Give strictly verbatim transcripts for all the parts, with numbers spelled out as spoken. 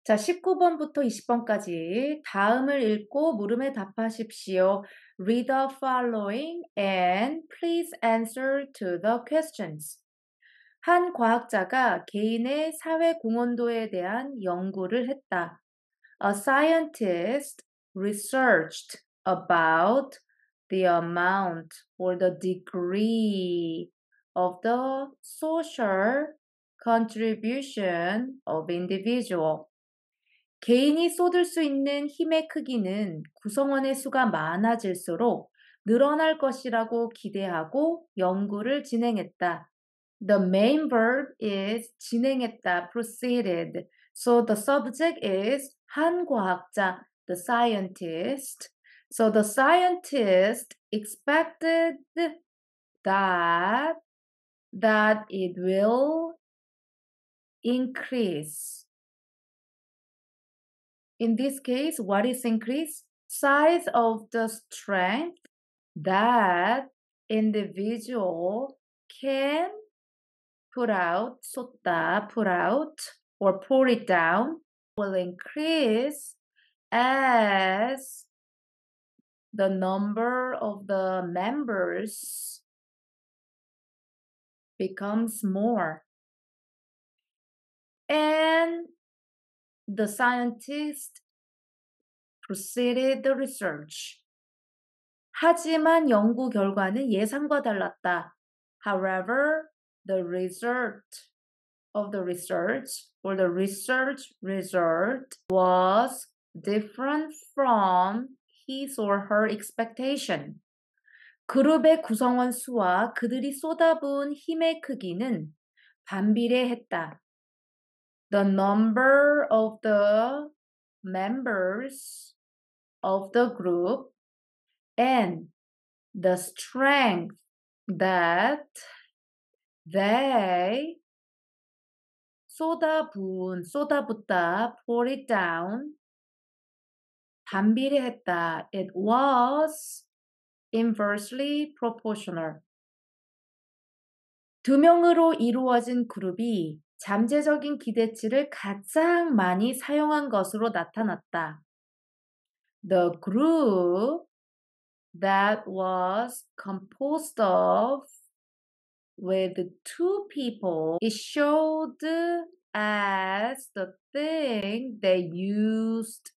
자, 십구 번부터 이십 번까지 다음을 읽고 물음에 답하십시오. Read the following and please answer to the questions. 한 과학자가 개인의 사회 공헌도에 대한 연구를 했다. A scientist researched about the amount or the degree of the social contribution of individual. 개인이 쏟을 수 있는 힘의 크기는 구성원의 수가 많아질수록 늘어날 것이라고 기대하고 연구를 진행했다. The main verb is 진행했다, proceeded. So the subject is 한 과학자, the scientist. So the scientist expected that that it will increase. In this case, what is increase? Size of the strength that individual can put out, 쏟다, put out, or pour it down will increase as the number of the members becomes more. And the scientist proceeded the research. 하지만 연구 결과는 예상과 달랐다. However, the result of the research or the research result was different from his or her expectation. 그룹의 구성원 수와 그들이 쏟아부은 힘의 크기는 반비례했다. The number of the members of the group and the strength that they 쏟아부은, 쏟아붓다, pour it down, 반비례했다. It was inversely proportional. 두 명으로 이루어진 그룹이 잠재적인 기대치를 가장 많이 사용한 것으로 나타났다. The group that was composed of with two people is showed as the thing they used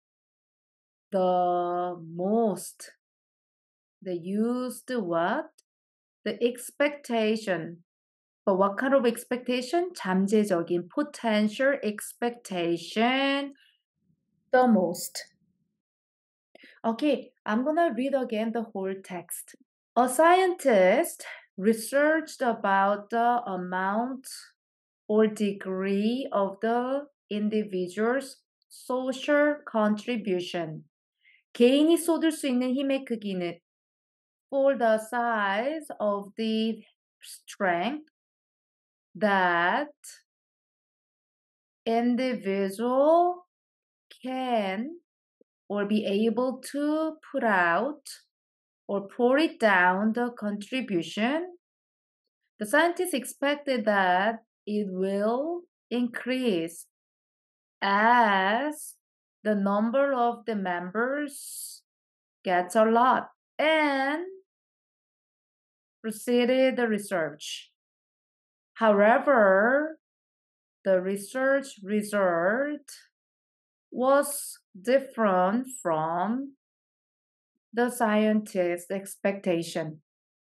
the most. They used what? The expectation. But what kind of expectation? 잠재적인 potential expectation the most. Okay, I'm gonna read again the whole text. A scientist researched about the amount or degree of the individual's social contribution. 개인이 쏟을 수 있는 힘의 크기는 for the size of the strength that individual can or be able to put out or pour it down the contribution. The scientists expected that it will increase as the number of the members gets a lot and proceeded the research. However, the research result was different from the scientist's expectation.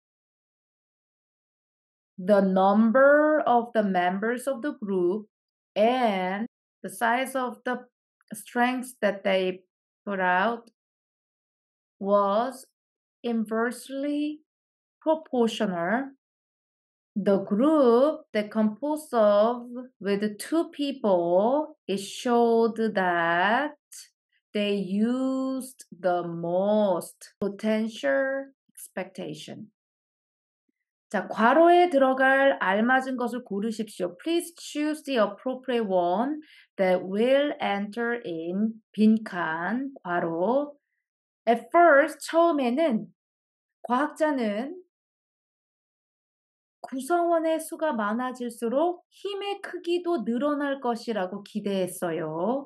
The number of the members of the group and the size of the strengths that they put out was inversely proportional. The group that composed of with two people, it showed that they used the most potential expectation. 자, 괄호에 들어갈 알맞은 것을 고르십시오. Please choose the appropriate one that will enter in 빈칸, 괄호. At first, 처음에는 과학자는 구성원의 수가 많아질수록 힘의 크기도 늘어날 것이라고 기대했어요.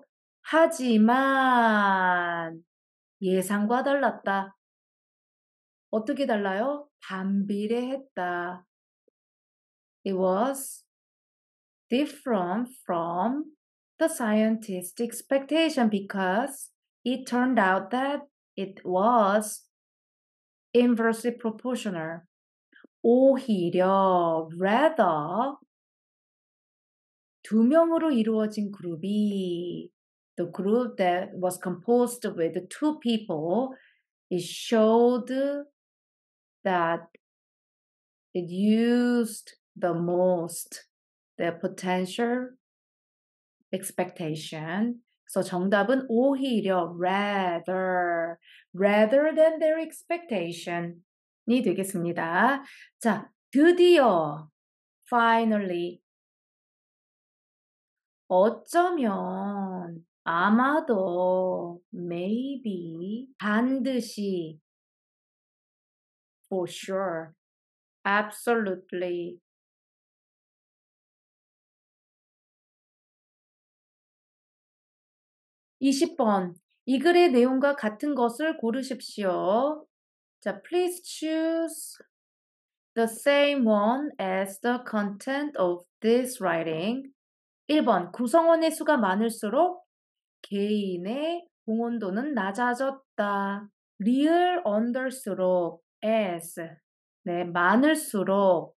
하지만 예상과 달랐다. 어떻게 달라요? 반비례했다. It was different from the scientist's expectation because it turned out that it was inversely proportional. 오히려 rather 두 명으로 이루어진 그룹이 the group that was composed with two people, it showed that it used the most their potential expectation. 그래서 정답은 오히려 rather, rather than their expectation이 되겠습니다. 자, 드디어 finally 어쩌면 아마도 maybe 반드시 for sure absolutely 이십 번 이 글의 내용과 같은 것을 고르십시오. 자, please choose the same one as the content of this writing. 일 번 구성원의 수가 많을수록 개인의 공헌도는 낮아졌다. 리을 언더수록 as 네, 많을수록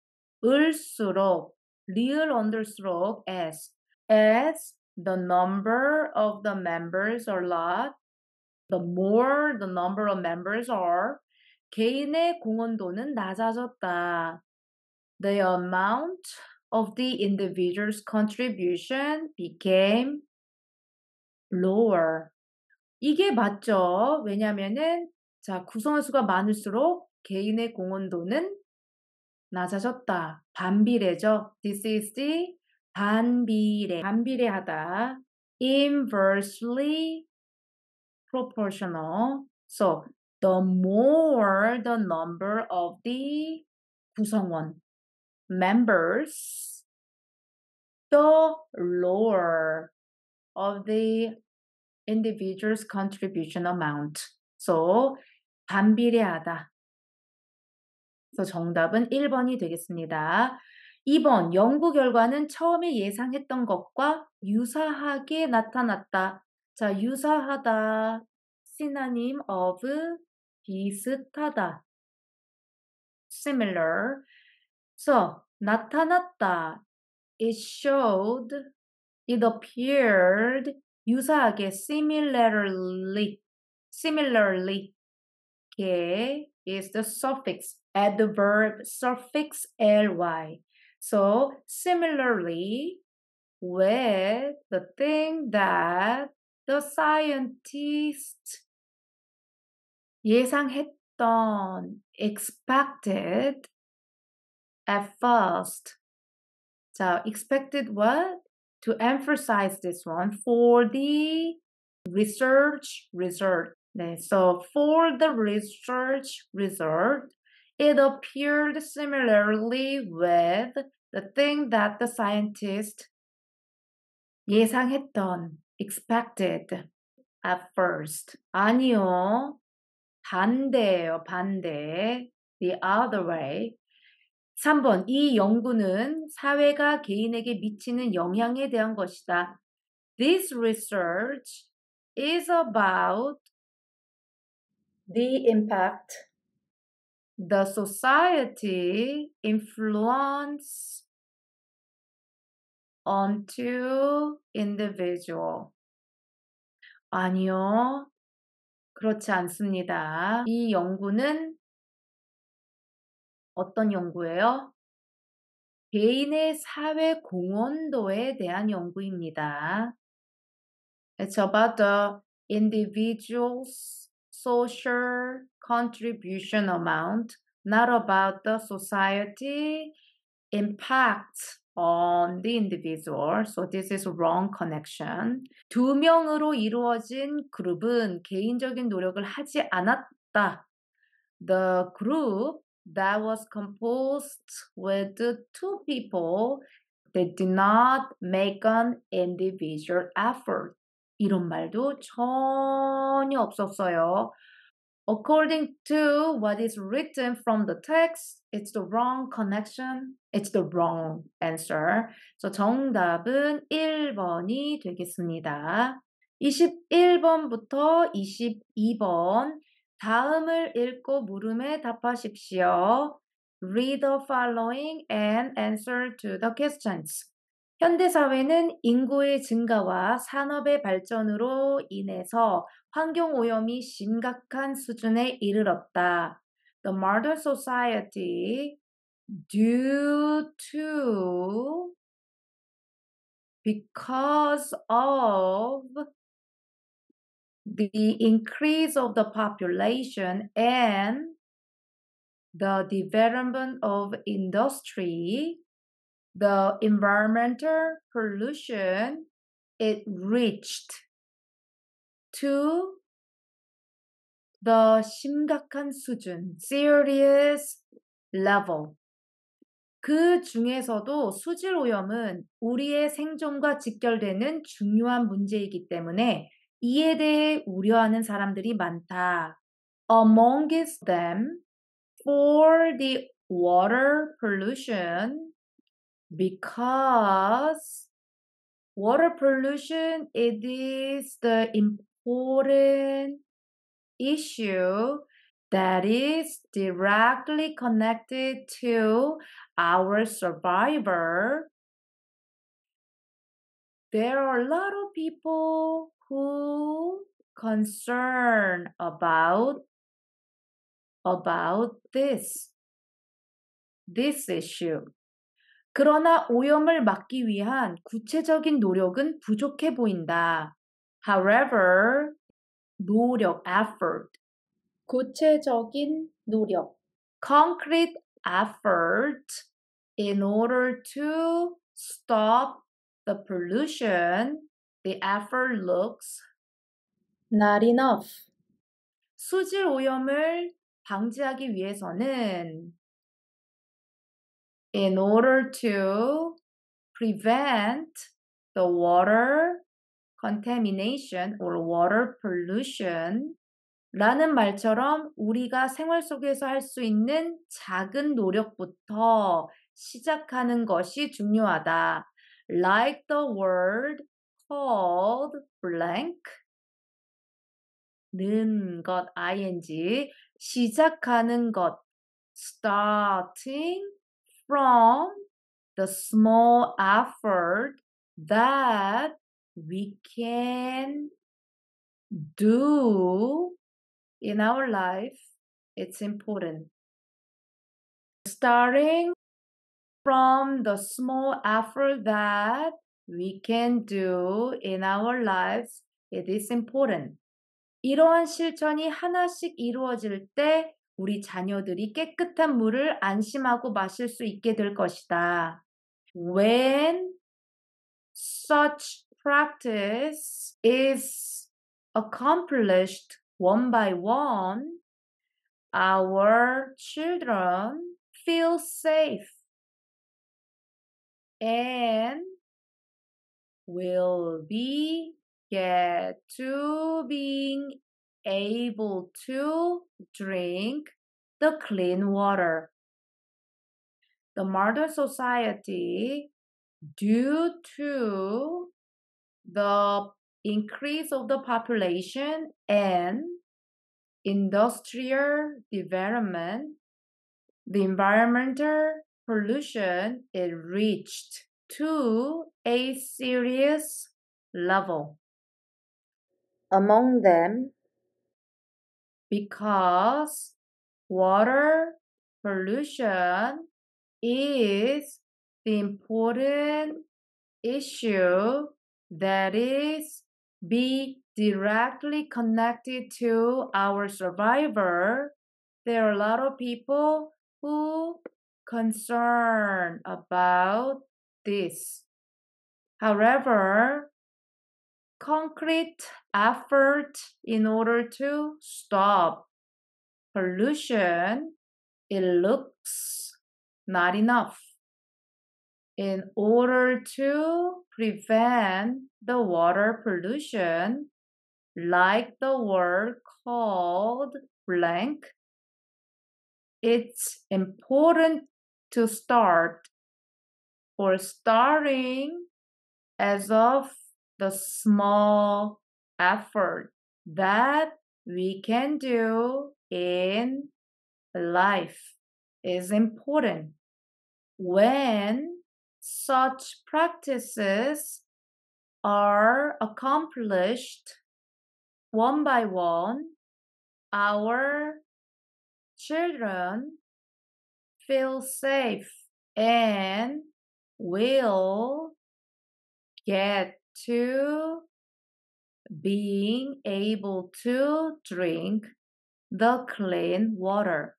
을수록 리을 언더수록 as as the number of the members are lot the more the number of members are 개인의 공헌도는 낮아졌다. The amount of the individual's contribution became lower. 이게 맞죠? 왜냐면은 자, 구성원 수가 많을수록 개인의 공헌도는 낮아졌다. 반비례죠. This is the 반비례. 반비례하다. Inversely proportional. So, the more the number of the 구성원 members, the lower of the individual's contribution amount. So, 반비례하다. 그래서 정답은 일 번이 되겠습니다. 이 번, 연구 결과는 처음에 예상했던 것과 유사하게 나타났다. 자, 유사하다. synonym of 비슷하다. similar. So, 나타났다. It showed, it appeared, 유사하게, similarly, similarly. 게 is the suffix, adverb suffix ly. So, similarly, with the thing that the scientist 예상했던, expected at first. 자, expected what? To emphasize this one for the research result. 네, so for the research result, it appeared similarly with the thing that the scientist 예상했던, expected at first. 아니요. 반대예요, 반대. The other way. 삼 번, 이 연구는 사회가 개인에게 미치는 영향에 대한 것이다. This research is about the impact the society influence onto individual. 아니요. 그렇지 않습니다. 이 연구는 어떤 연구예요? 개인의 사회 공헌도에 대한 연구입니다. It's about the individual's social contribution amount, not about the society impact on the individual. So this is wrong connection. 두 명으로 이루어진 그룹은 개인적인 노력을 하지 않았다. The group that was composed with two people that did not make an individual effort. 이런 말도 전혀 없었어요. According to what is written from the text, it's the wrong connection. It's the wrong answer. So 정답은 일 번이 되겠습니다. 이십일 번부터 이십이 번 다음을 읽고 물음에 답하십시오. Read the following and answer to the questions. 현대사회는 인구의 증가와 산업의 발전으로 인해서 환경오염이 심각한 수준에 이르렀다. The modern society, due to, because of the increase of the population and the development of industry, the environmental pollution, it reached to the 심각한 수준, serious level. 그 중에서도 수질 오염은 우리의 생존과 직결되는 중요한 문제이기 때문에 이에 대해 우려하는 사람들이 많다. Amongst them, for the water pollution, because water pollution, it is the important issue that is directly connected to our survivor. There are a lot of people who concern about about this this issue. 그러나 오염을 막기 위한 구체적인 노력은 부족해 보인다. However, 노력, effort. 구체적인 노력. Concrete effort in order to stop the pollution. The effort looks not enough. 수질 오염을 방지하기 위해서는 in order to prevent the water contamination or water pollution 라는 말처럼 우리가 생활 속에서 할 수 있는 작은 노력부터 시작하는 것이 중요하다. Like the word called blank 는 것 ing 시작하는 것 starting from the small effort that we can do in our life, it's important. Starting from the small effort that we can do in our lives, it is important. 이러한 실천이 하나씩 이루어질 때 우리 자녀들이 깨끗한 물을 안심하고 마실 수 있게 될 것이다. When such practice is accomplished one by one, our children feel safe and will be get to being able to drink the clean water. The modern society, due to the increase of the population and industrial development, the environmental pollution is reached to a serious level. Among them, because water pollution is the important issue that is be directly connected to our survivor, there are a lot of people who concern about this. However, concrete effort in order to stop pollution it looks not enough. In order to prevent the water pollution, like the word called blank, it's important to start or starting as of the small effort that we can do in life is important. When such practices are accomplished one by one, our children feel safe and will get to being able to drink the clean water.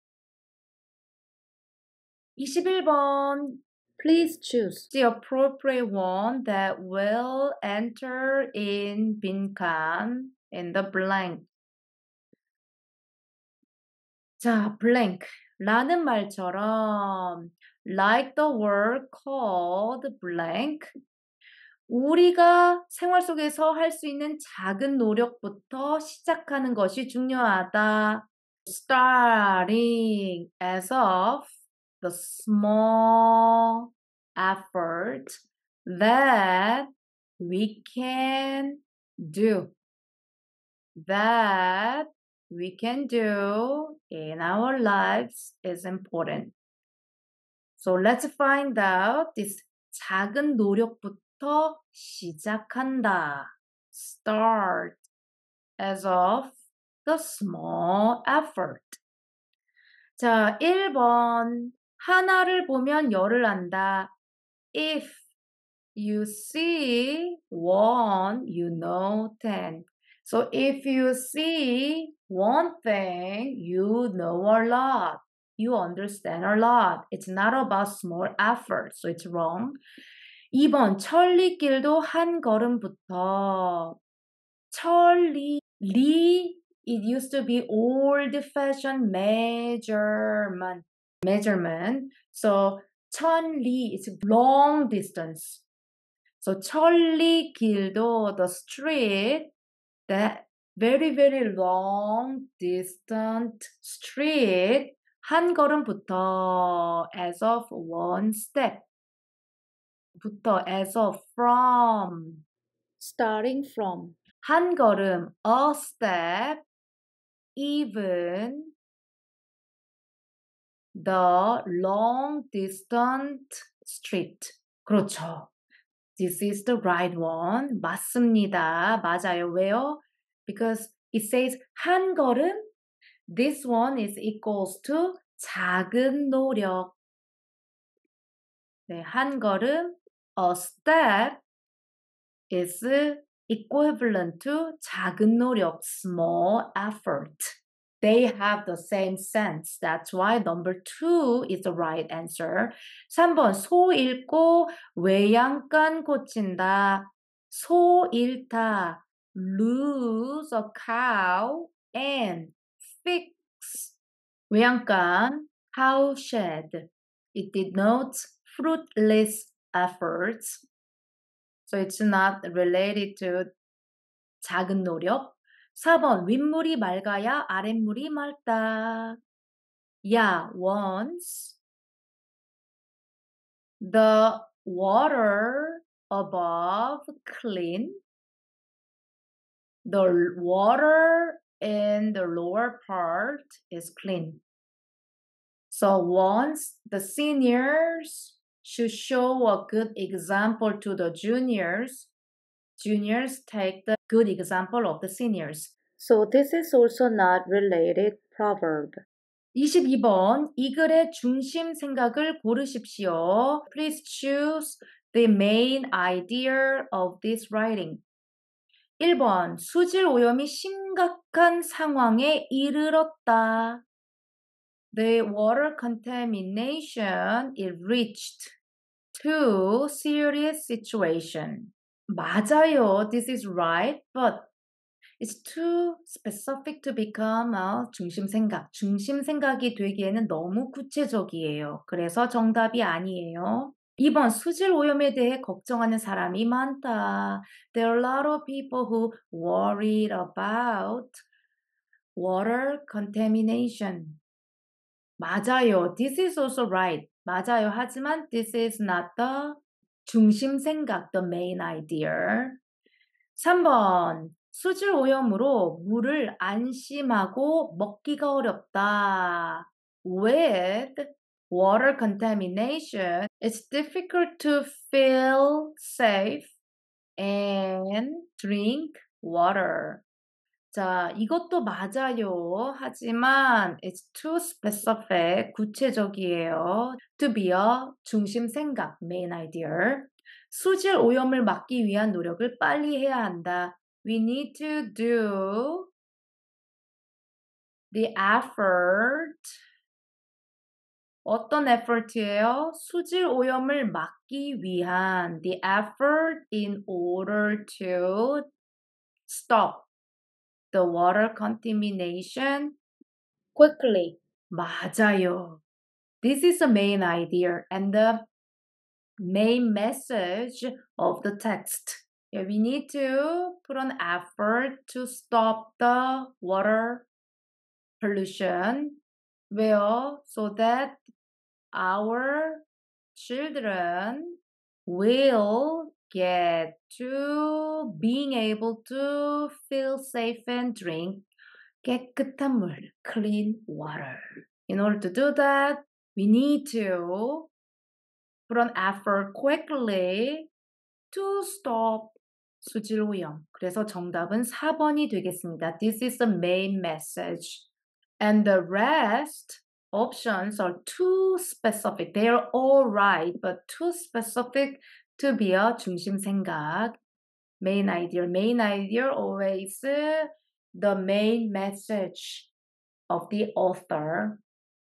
이십일 번. Please choose the appropriate one that will enter in 빈칸 in the blank. 자, blank. 라는 말처럼 like the word called blank. 우리가 생활 속에서 할 수 있는 작은 노력부터 시작하는 것이 중요하다. Starting as of the small effort that we can do. That we can do in our lives is important. So let's find out this 작은 노력부터 시작한다. Start as of the small effort. 자, 일 번. 하나를 보면 열을 안다. If you see one, you know ten. So if you see one thing, you know a lot. You understand a lot. It's not about small effort, so it's wrong. 이 번, 천리길도 한 걸음부터. 천리, 리, it used to be old-fashioned measurement. Measurement. So 천리 is long distance. So 천리길도, the street, that very very long distant street, 한 걸음부터 as of one step. 부터 as of from. starting from. 한 걸음, a step, even the long distant street. 그렇죠. This is the right one. 맞습니다. 맞아요. 왜요? Because it says 한 걸음. This one is equals to 작은 노력. 네, 한 걸음. A step is equivalent to 작은 노력, small effort. They have the same sense. That's why number two is the right answer. 삼 번, 소 잃고 외양간 고친다. 소 잃다. Lose a cow and fix. 외양간, cowshed. It denotes fruitless efforts. So it's not related to 작은 노력. 사 번, 윗물이 맑아야 아랫물이 맑다. Yeah, once the water above clean, the water in the lower part is clean. So once the seniors should show a good example to the juniors, juniors take the good example of the seniors. So this is also not related proverb. 이십이 번, 이 글의 중심 생각을 고르십시오. Please choose the main idea of this writing. 일 번, 수질 오염이 심각한 상황에 이르렀다. The water contamination is reached to serious situation. 맞아요. This is right, but It's too specific to become a 중심 생각. 중심 생각이 되기에는 너무 구체적이에요. 그래서 정답이 아니에요. 이 번 수질 오염에 대해 걱정하는 사람이 많다. There are a lot of people who worried about water contamination. 맞아요. This is also right. 맞아요. 하지만 this is not the 중심 생각, the main idea. 삼 번. 수질 오염으로 물을 안심하고 먹기가 어렵다. With water contamination, it's difficult to feel safe and drink water. 자, 이것도 맞아요. 하지만 it's too specific, 구체적이에요. To be a 중심 생각, main idea. 수질 오염을 막기 위한 노력을 빨리 해야 한다. We need to do the effort. 어떤 effort예요? 수질 오염을 막기 위한 the effort in order to stop the water contamination. quickly. 맞아요. This is the main idea and the main message of the text. Yeah, we need to put an effort to stop the water pollution. Well, so that our children will get to being able to feel safe and drink 깨끗한 물, clean water. In order to do that, we need to put an effort quickly to stop 수질 오염. 그래서 정답은 사 번이 되겠습니다. This is the main message. And the rest options are too specific. They are all right, but too specific to be a 중심 생각. Main idea. Main idea always the main message of the author.